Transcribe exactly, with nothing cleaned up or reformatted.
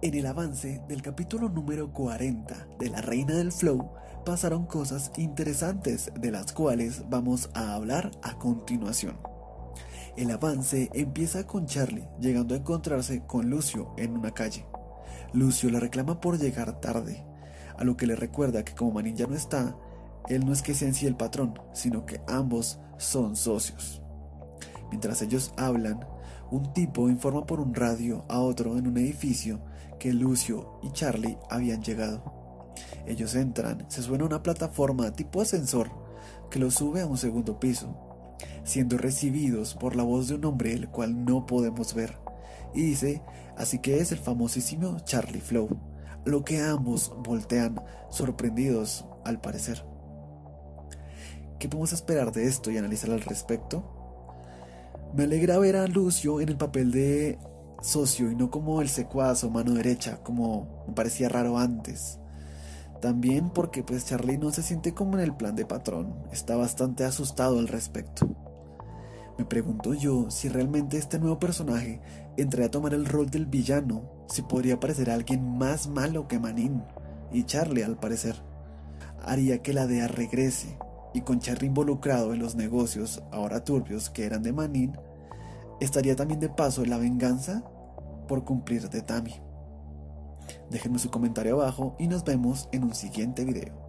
En el avance del capítulo número cuarenta de La Reina del Flow pasaron cosas interesantes de las cuales vamos a hablar a continuación. El avance empieza con Charlie llegando a encontrarse con Lucio en una calle. Lucio le reclama por llegar tarde, a lo que le recuerda que como Manin ya no está, él no es que sea en sí el patrón, sino que ambos son socios. Mientras ellos hablan, un tipo informa por un radio a otro en un edificio que Lucio y Charlie habían llegado. Ellos entran, se suena a una plataforma tipo ascensor que los sube a un segundo piso, siendo recibidos por la voz de un hombre el cual no podemos ver, y dice, así que es el famosísimo Charlie Flow, lo que ambos voltean sorprendidos al parecer. ¿Qué podemos esperar de esto y analizar al respecto? Me alegra ver a Lucio en el papel de socio y no como el secuaz o mano derecha, como me parecía raro antes. También porque pues Charlie no se siente como en el plan de patrón, está bastante asustado al respecto. Me pregunto yo si realmente este nuevo personaje entraría a tomar el rol del villano, si podría parecer a alguien más malo que Manin, y Charlie al parecer haría que la D E A regrese, y con Charlie involucrado en los negocios ahora turbios que eran de Manin, estaría también de paso la venganza por cumplir de Tammy. Déjenme su comentario abajo y nos vemos en un siguiente video.